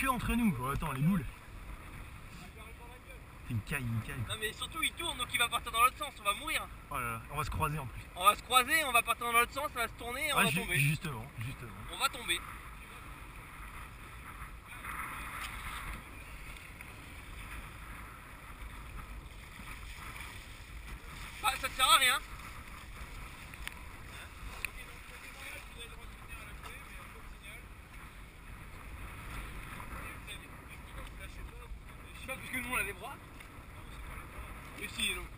que entre nous. Oh, attends, les boules. C'est une caille, une caille. Non mais surtout il tourne donc il va partir dans l'autre sens, on va mourir. Oh là là, on va se croiser en plus. On va se croiser, on va partir dans l'autre sens, ça va se tourner et on va tomber. Justement. On va tomber. Bah ça te sert à rien. Je sais pas parce que nous on a des bras. Mais si non.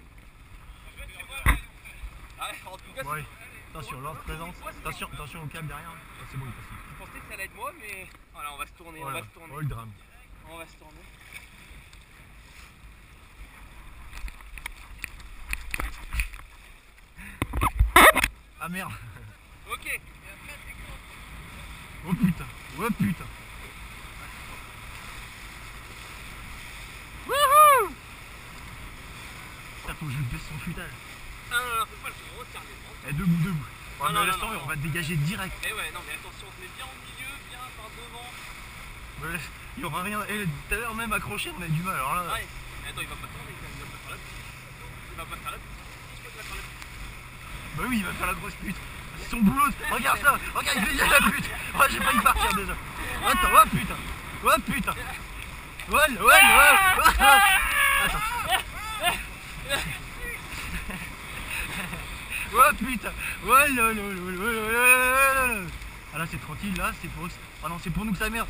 Ah, en tout cas, ouais. Attention, lance présence. Attention au câble derrière. Oh, c'est bon, il passe. je pensais que ça allait être moi, mais voilà, on va se tourner, Voilà. on va se tourner. Oh le drame. On va se tourner. Ah merde. Ok. Oh putain. Oh putain. Wouhou. Putain, faut que je baisse son futal. Ah non, faut pas le faire, retire les bras. Eh, debout. Ouais, Non, mais laisse tomber, on va te dégager direct. Mais ouais, non, mais attention, on se met bien au milieu, bien par devant. Ouais, il y aura rien. Et tout à l'heure, même accroché, on a du mal. Alors là. Ouais, mais attends, il va pas tourner, il va pas faire la pute. Il va pas faire la pute. Je crois qu'il va faire la pute. Bah oui, il va faire la grosse pute. C'est son boulot. Regarde ça. Regarde, il fait déjà la pute. Oh, j'ai failli partir déjà. Attends, oh putain. Oh putain. Ouais. Attends. Oh putain. Oh là. Ah là, c'est tranquille, là, c'est pour... Ah non, c'est pour nous que ça merde.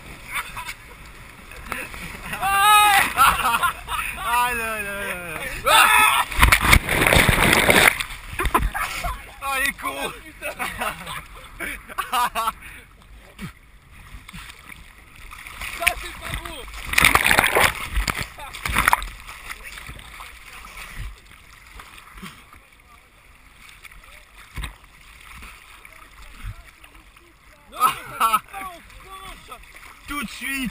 Ah là. Ah les cons. Ça, c'est pas beau. Non, on penche. Tout de suite.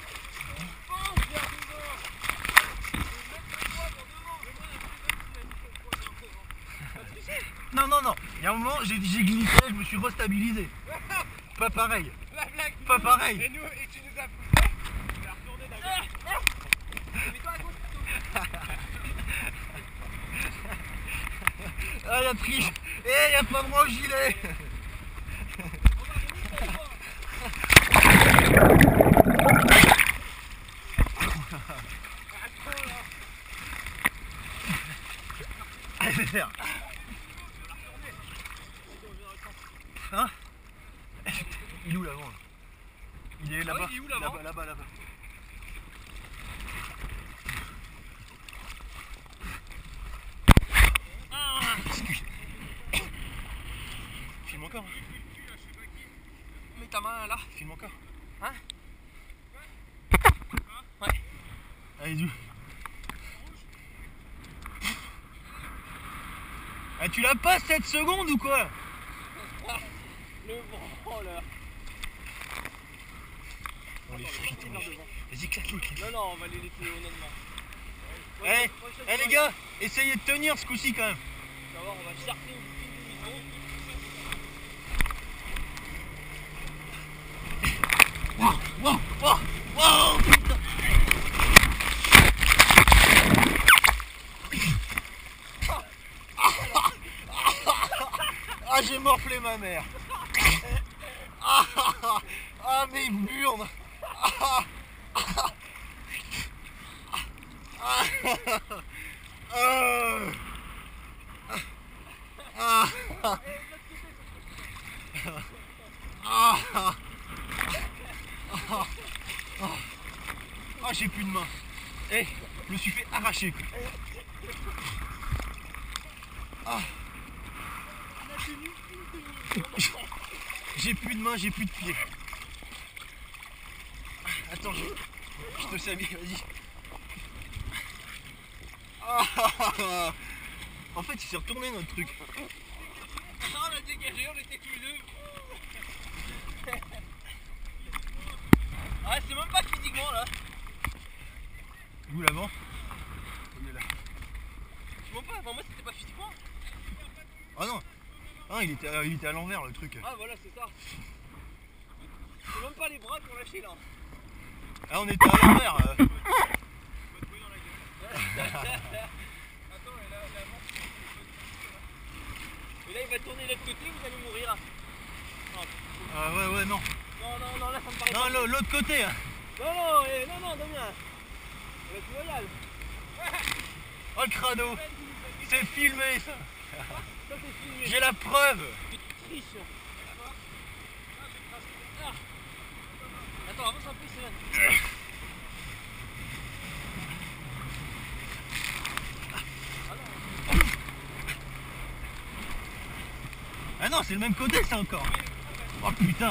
Non. Il y a un moment, j'ai glissé, je me suis restabilisé. Pas pareil. La blague. Pas pareil. Et tu nous as poussé. Tu as retourné d'accord. Mets-toi à gauche. Ah la triche. Eh, y a pas droit au gilet. Allez, je vais faire. Hein? Il est où l'avant là? Il est là-bas. Il est où l'avant? Là-bas. Filme encore. Mets ta main là. Filme encore. Hein? Ouais. Allez, du. Ah, tu l'as pas 7 secondes ou quoi? Le branleur. On les frites, vas-y, claque-les. Non, on va les laisser honnêtement. Eh les gars, essayez de tenir ce coup-ci quand même. Tu vas voir, on va chercher une petite demi-seconde. Wow, putain. Ah, j'ai morflé ma mère. Ah, mes burnes. Ah, j'ai plus de main. Eh, je me suis fait arracher. Ah. J'ai plus de main, j'ai plus de pied. Attends, je te sais bien, vas-y. Ah. En fait, il s'est retourné notre truc. Non, on a dégagé, on était tous les deux. Ah, c'est même pas physiquement là. Où l'avant? Il est là. Je vois pas, moi c'était pas physiquement. Ah non. Ah, il était à l'envers le truc. Ah voilà, c'est ça. C'est même pas les bras qu'on lâché là. Ah, on était à l'envers. Attends, et là il va tourner de l'autre côté, vous allez mourir. Ah ouais, non. Non, là ça me paraît Non, pas. l'autre côté. Hein. Non, Damien. Ça va être loyal. Oh, le crado. C'est filmé, ça. Ça c'est filmé. J'ai la preuve. Tu triches. Attends, avance un peu, Céline. Ah non, c'est le même côté, ça encore. Oh putain.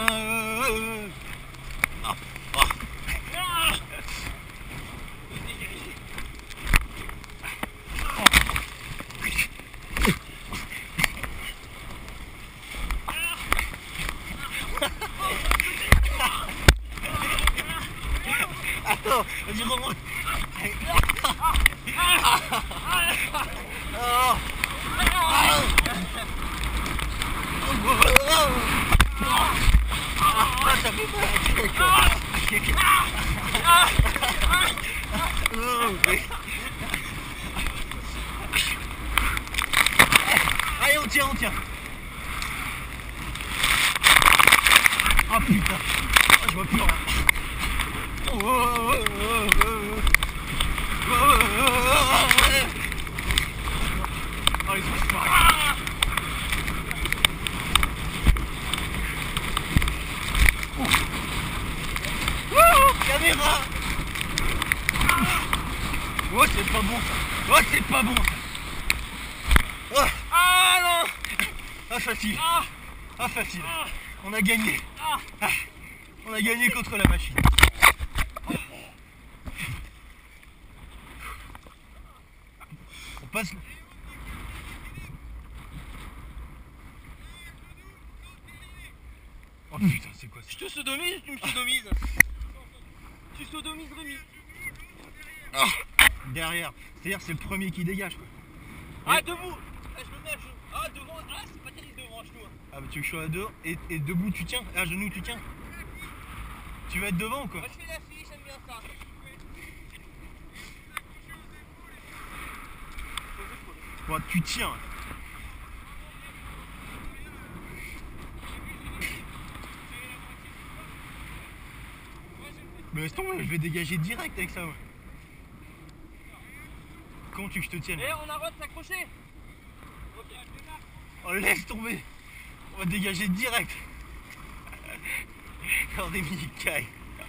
Attends, vas-y, remonte. Ah, ça fait mal. Allez, on tient. Ah putain. Ah, je vois plus rien. Ah, ils sont forts. Caméra. Oh, c'est pas bon ça. Oh, c'est pas bon ça. Oh. Ah non. Ah, facile. Ah, facile. Ah. On a gagné. Ah. On a gagné contre la machine. On passe. Oh putain, c'est quoi ça? Je te sodomise ou tu me sodomises? Tu sodomises Rémi. Derrière. C'est-à-dire c'est le premier qui dégage quoi. Ah, debout. Ah, je me mets à genoux. Ah, devant. Ah, c'est pas terrible devant à genoux. Ah bah tu veux que je sois à deux et debout tu tiens, à genoux tu tiens. Tu vas être devant ou quoi? Moi je fais la fille, j'aime bien ça. Ouais, tu tiens. Mais laisse tomber, je vais dégager direct avec ça. Ouais. Comment tu veux que je te tienne? Et on a le droit de s'accrocher. Oh, laisse tomber. On va dégager direct. Dans des mini-cailles.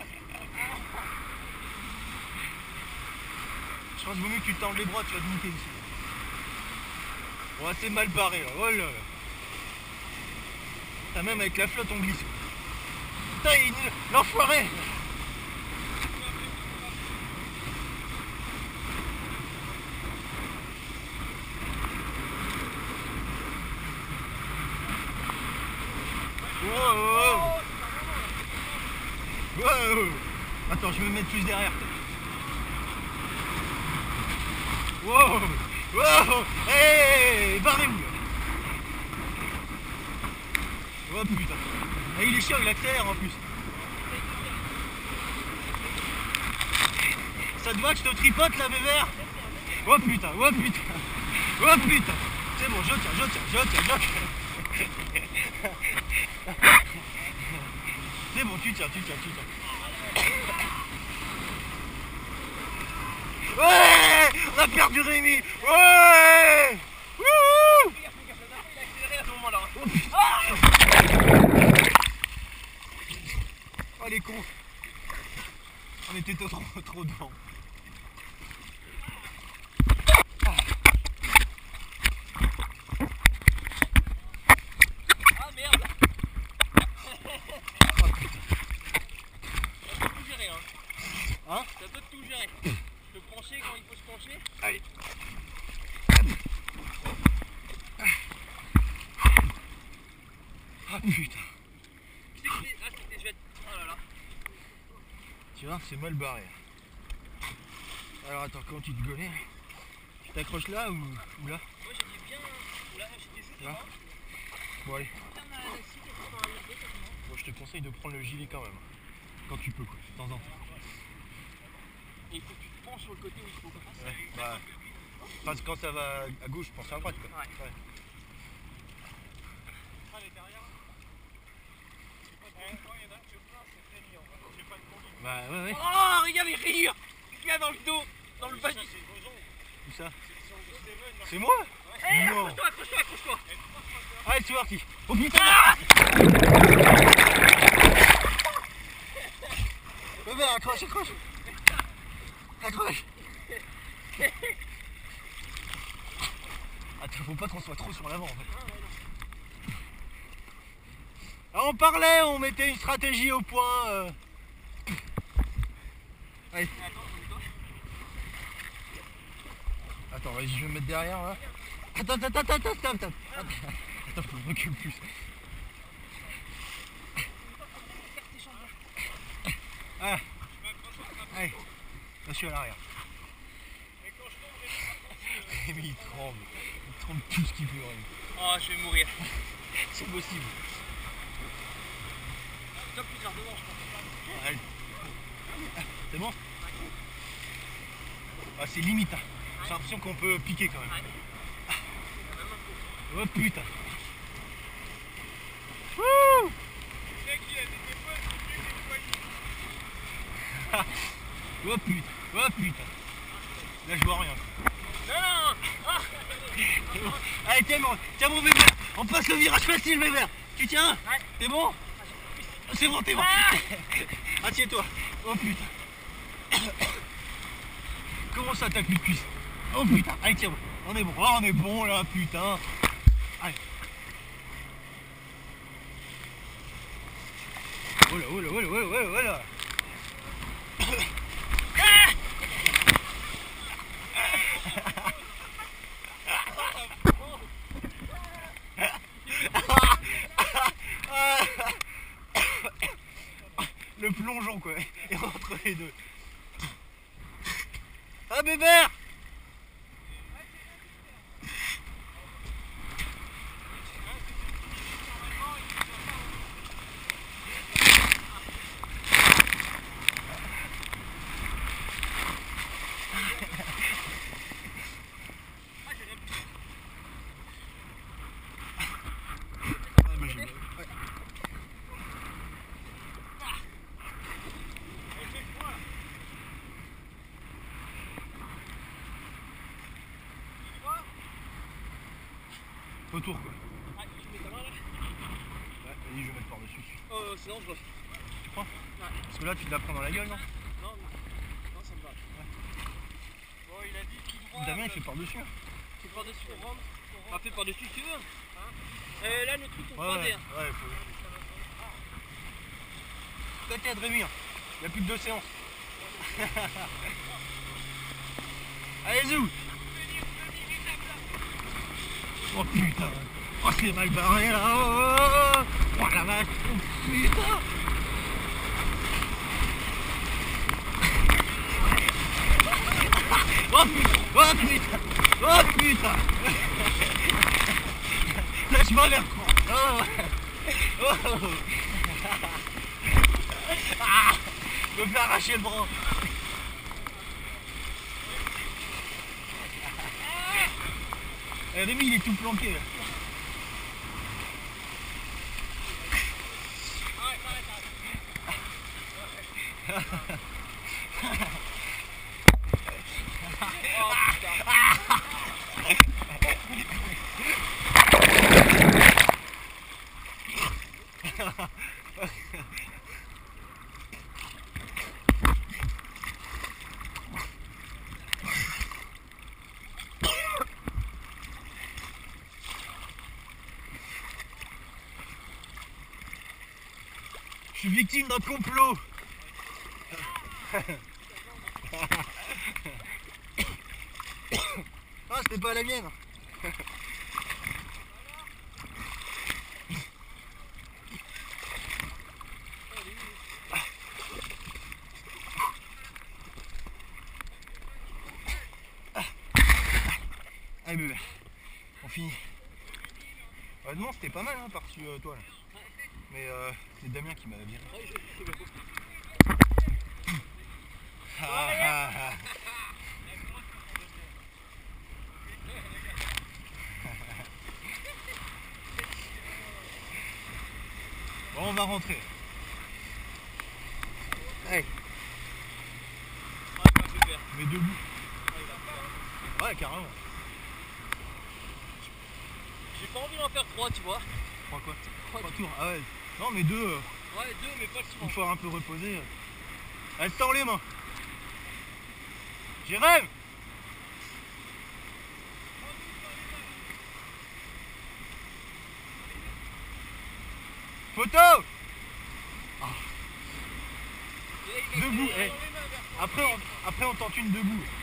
Je pense qu'il vaut mieux que tu t'enlèves les bras, tu vas te niquer ici. Ouais, c'est mal barré là. Oh là là. Putain, même avec la flotte on glisse. Putain, l'enfoiré. Wow. Wow. Attends, je vais me mettre plus derrière. Wow. Wow. Hey, barrez-vous. Oh putain. Ah, il est chiant, il accélère en plus. Ça te va que je te tripote là, bébert? Oh putain, oh putain. Oh putain. C'est bon, je tiens. C'est bon, tu tiens. Ouais, on a perdu Rémi. Ouais. Wouhou. Il a accéléré à ce moment-là. Oh putain. Oh les cons. On était trop devant. Ah merde. Oh putain. Ça peut tout gérer, hein. Hein? Ça peut tout gérer. Se pencher quand il faut se pencher. Allez. Ah putain. Ah, c'était chouette. Oh là là. Tu vois, c'est mal barré. Alors attends, comment tu te gaulais? Tu t'accroches là ou là? Moi j'étais bien. Là, j'étais juste Là. là. Bon allez. Bon, je te conseille de prendre le gilet quand même. Quand tu peux quoi, de temps en temps. Et il faut que tu te penches sur le côté où il faut passer. Ouais, bah, enfin, quand ça va à gauche, je pense à droite quoi. Ouais. Ouais. Ah, les derrière. Quand il y en a que plein, c'est très dur. J'ai pas de conduite. Bah ouais ouais. Oh, regarde les rayures. Il y a dans le dos, dans le bas du. Où ça? C'est C'est moi? Eh, Non. accroche-toi, accroche-toi, accroche-toi. Allez, c'est parti. Oh putain! Ah, Bébé, accroche, accroche. Accroche. Attends, faut pas qu'on soit trop sur l'avant en fait. Ah, on parlait, on mettait une stratégie au point. Allez. Attends, vas-y, je vais me mettre derrière là. Attends. Attends, faut que je recule plus. Ah. Allez, là je suis à l'arrière. Mais il tremble tout ce qu'il peut. oh, je vais mourir. C'est possible. Top plus tard devant, je pense. Allez. C'est bon? Ah, c'est limite. Hein. J'ai l'impression qu'on peut piquer quand même. Oh putain. Wouh! Oh putain, oh putain. Là je vois rien. Non. Allez tiens mon bébé. On passe le virage facile bébé. Tu tiens? Ouais. T'es bon? C'est bon, t'es bon. Assieds-toi. Oh putain. Comment ça t'as plus de cuisse? Oh putain. Allez tiens, on est bon. Oh, on est bon là putain. Allez. Oh là. Le plongeon quoi, et entre les deux. Ah bébert! Autour quoi. Ah, tu mets ta main là? Ouais, vas-y, je vais mettre par-dessus. Oh, c'est dangereux. Tu crois? Ouais. Parce que là, tu te la prends dans la gueule, non? Non, ça me va. Ouais. Bon, il a dit tout droit. Damien, il fait par-dessus. Tu fais par-dessus, on rentre. On fait par-dessus si tu veux. Hein, là, le truc, on croisé. Ouais, faut. T'inquiète, Rémi, il n'y a plus que 2 séances. Allez, zou! Oh putain! Oh, c'est mal barré là! Oh la vache! Oh putain! Oh putain! Oh putain! Lâche-moi l'air con! Oh! Ah! Je me fais arracher le bras! Rémi il est tout planqué là. Je suis victime d'un complot. Ah, c'était pas la mienne. Allez bébé, on finit. Honnêtement c'était pas mal hein, par-dessus toi là. Mais c'est Damien qui m'a viré. Ah, ah, ah. Bon, on va rentrer. Hey, Ah, c'est pas super. mais debout. Ouais, carrément. J'ai pas envie d'en faire 3, tu vois. 3 quoi? 3 3 tours. Ah ouais. Non, mais 2, Ouais, 2, mais pas souvent. une fois un peu reposé. Elle sort les mains. Jérém! Photo! Debout, eh. Après on tente une debout.